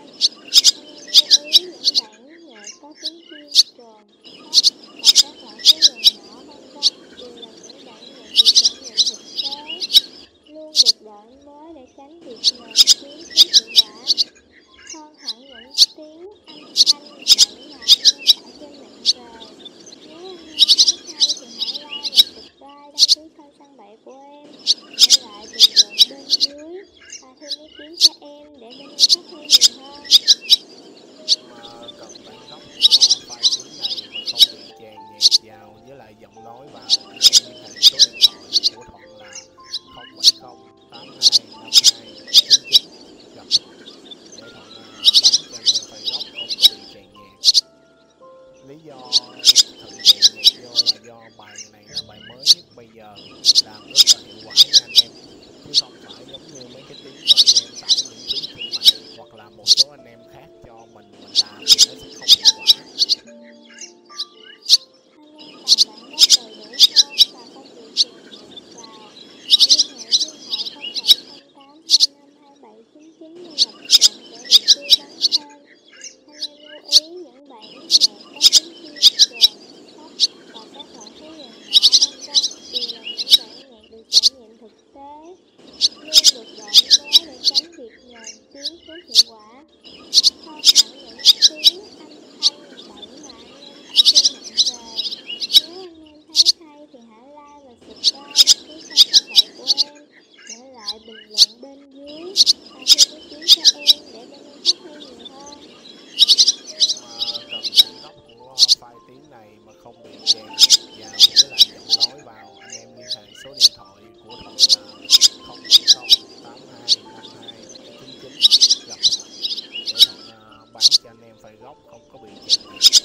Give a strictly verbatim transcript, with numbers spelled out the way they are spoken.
Anh em lưu ý những bản nhạc có tiếng chiên, trồn, khóc và các loại thú rừng nhỏ vân vân đều là những bản nhạc được trải nghiệm thực tế, luôn được đổi mới để tránh việc nhờn tiếng thiếu hiệu quả. Hơn hẳn những tiếng âm thanh bậy mà anh em tải trên mạng về. Nếu anh em thấy hay thì hãy like và subscribe, đăng ký kênh Săn Bậy của em, để lại bình luận bên dưới và thêm ý kiến cho em để bên em phát huy nhiều hơn. Mà cần bản gốc của file tiếng này mà không bị chèn nhạc vào với lại giọng nói vào, anh em liên hệ số điện thoại của Thuận là không bảy không tám hai năm hai chín chín gặp Thuận để Thuận uh, bán cho anh em file gốc không có bị chèn nhạc. Lý do Thuận chèn nhạc vô là do bài này là bài mới nhất bây giờ, làm rất là hiệu quả nha anh em, chứ không phải giống như mấy cái tiếng mà anh em tải những tiếng trên mạng hoặc là một số anh em khác cho mình mình làm thì nó sẽ không hiệu quả. Anh em cần bản gốc đầy đủ hơn và không bị chèn nhạc vào, hãy liên hệ số điện thoại không bảy không tám hai năm hai bảy chín chín để gặp Thuận để được tư vấn thêm. Anh em lưu ý những bản nhạc có tiếng chiên, trồn, khóc và các loại thú rừng nhỏ vân vân đều là những bản nhạc được trải nghiệm thực tế, luôn được đổi mới để tránh việc nhờn tiếng thiếu hiệu quả. Hơn hẳn những tiếng âm thanh bậy mà anh em tải trên mạng về. Nếu anh em thấy hay thì hãy like và subscribe, đăng ký kênh Săn Bậy của em, để lại bình luận bên dưới và thêm ý kiến cho em để bên em phát huy nhiều hơn. Mà cần bản gốc của file tiếng này mà không bị chèn nhạc vào với lại giọng nói vào, anh em liên hệ số điện thoại của Thuận là không bảy không tám hai năm hai chín chín gặp Thuận để Thuận uh, bán cho anh em file gốc không có bị chèn nhạc.